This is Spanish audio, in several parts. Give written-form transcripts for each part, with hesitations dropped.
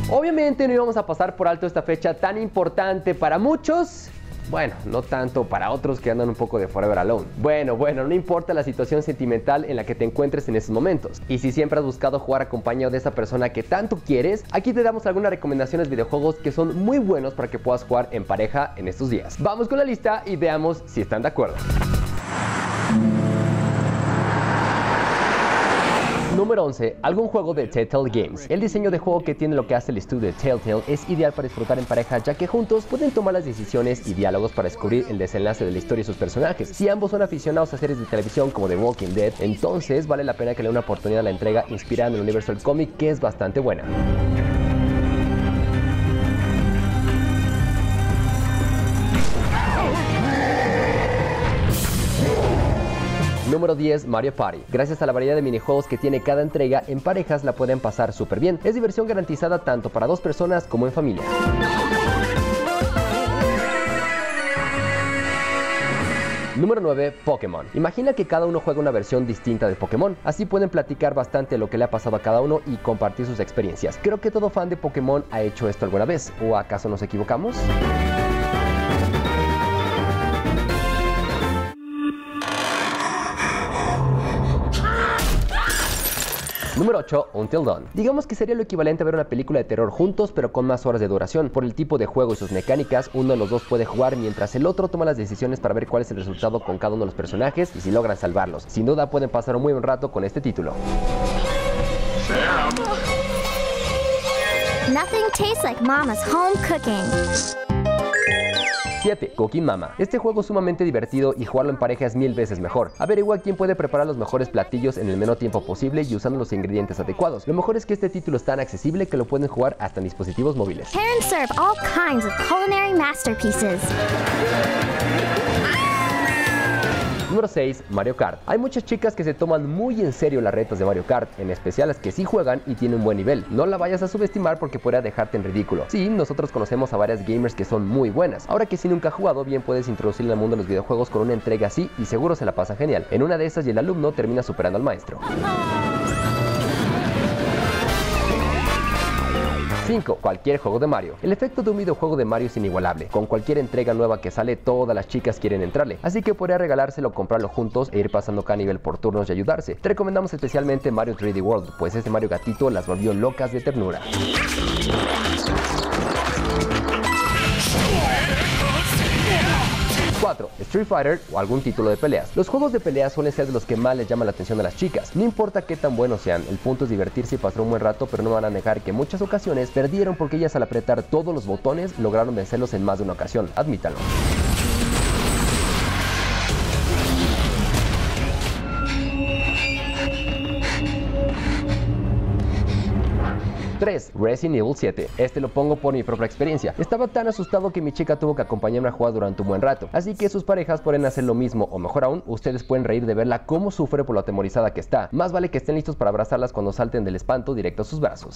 Obviamente no íbamos a pasar por alto esta fecha tan importante para muchos. Bueno, no tanto para otros que andan un poco de Forever Alone. Bueno, no importa la situación sentimental en la que te encuentres en estos momentos. Y si siempre has buscado jugar acompañado de esa persona que tanto quieres, aquí te damos algunas recomendaciones de videojuegos que son muy buenos para que puedas jugar en pareja en estos días. Vamos con la lista y veamos si están de acuerdo. Número 11. Algún juego de Telltale Games. El diseño de juego que tiene lo que hace el estudio de Telltale es ideal para disfrutar en pareja, ya que juntos pueden tomar las decisiones y diálogos para descubrir el desenlace de la historia y sus personajes. Si ambos son aficionados a series de televisión como The Walking Dead, entonces vale la pena que le den una oportunidad a la entrega inspirada en el universo del cómic, que es bastante buena. Número 10. Mario Party. Gracias a la variedad de minijuegos que tiene cada entrega, en parejas la pueden pasar súper bien. Es diversión garantizada tanto para dos personas como en familia. Número 9. Pokémon. Imagina que cada uno juega una versión distinta de Pokémon. Así pueden platicar bastante lo que le ha pasado a cada uno y compartir sus experiencias. Creo que todo fan de Pokémon ha hecho esto alguna vez. ¿O acaso nos equivocamos? Número 8. Until Dawn. Digamos que sería lo equivalente a ver una película de terror juntos, pero con más horas de duración. Por el tipo de juego y sus mecánicas, uno de los dos puede jugar mientras el otro toma las decisiones para ver cuál es el resultado con cada uno de los personajes y si logran salvarlos. Sin duda pueden pasar un muy buen rato con este título. Nothing tastes like Mama's home cooking. 7. Cooking Mama. Este juego es sumamente divertido y jugarlo en pareja es 1000 veces mejor. Averigua quién puede preparar los mejores platillos en el menor tiempo posible y usando los ingredientes adecuados. Lo mejor es que este título es tan accesible que lo pueden jugar hasta en dispositivos móviles. Parents serve all kinds of culinary masterpieces. Número 6. Mario Kart. Hay muchas chicas que se toman muy en serio las retas de Mario Kart, en especial las que sí juegan y tienen un buen nivel. No la vayas a subestimar porque podría dejarte en ridículo. Sí, nosotros conocemos a varias gamers que son muy buenas. Ahora que si nunca has jugado, bien puedes introducirle al mundo de los videojuegos con una entrega así y seguro se la pasa genial. En una de esas y el alumno termina superando al maestro. 5. Cualquier juego de Mario. El efecto de un videojuego de Mario es inigualable. Con cualquier entrega nueva que sale, todas las chicas quieren entrarle. Así que podría regalárselo, comprarlo juntos e ir pasando cada nivel por turnos y ayudarse. Te recomendamos especialmente Mario 3D World, pues este Mario gatito las volvió locas de ternura. 4. Street Fighter o algún título de peleas. Los juegos de peleas suelen ser de los que más les llaman la atención a las chicas. No importa qué tan buenos sean, el punto es divertirse y pasar un buen rato, pero no van a negar que en muchas ocasiones perdieron porque ellas al apretar todos los botones lograron vencerlos en más de una ocasión. Admítanlo. 3. Resident Evil 7. Este lo pongo por mi propia experiencia. Estaba tan asustado que mi chica tuvo que acompañarme a jugar durante un buen rato. Así que sus parejas pueden hacer lo mismo, o mejor aún, ustedes pueden reír de verla cómo sufre por lo atemorizada que está. Más vale que estén listos para abrazarlas cuando salten del espanto directo a sus brazos.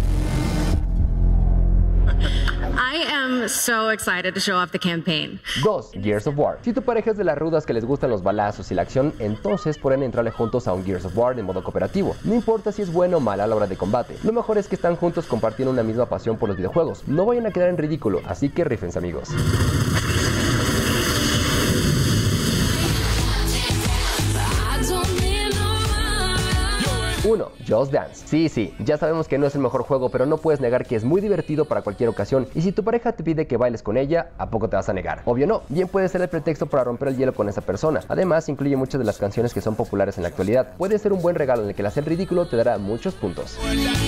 I am so excited to show off the campaign. 2. Gears of War. Si tu pareja es de las rudas que les gustan los balazos y la acción, entonces pueden entrarle juntos a un Gears of War en modo cooperativo. No importa si es bueno o mal a la hora de combate. Lo mejor es que están juntos compartiendo una misma pasión por los videojuegos. No vayan a quedar en ridículo, así que rífense, amigos. 1. Just Dance. Sí, ya sabemos que no es el mejor juego, pero no puedes negar que es muy divertido para cualquier ocasión. Y si tu pareja te pide que bailes con ella, ¿a poco te vas a negar? Obvio no, bien puede ser el pretexto para romper el hielo con esa persona. Además, incluye muchas de las canciones que son populares en la actualidad. Puede ser un buen regalo en el que el hacer ridículo te dará muchos puntos.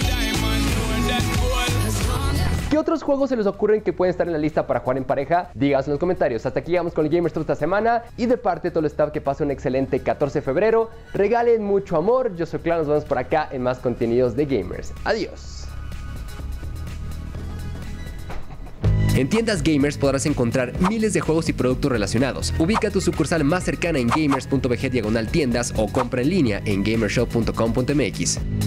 ¿Qué otros juegos se les ocurren que pueden estar en la lista para jugar en pareja? Díganos en los comentarios. Hasta aquí llegamos con el Gamers Tour esta semana. Y de parte de todo el staff, que pase un excelente 14 de febrero. Regalen mucho amor. Yo soy Clau, nos vemos por acá en más contenidos de Gamers. Adiós. En tiendas Gamers podrás encontrar miles de juegos y productos relacionados. Ubica tu sucursal más cercana en gamers.bg/tiendas o compra en línea en gamershop.com.mx.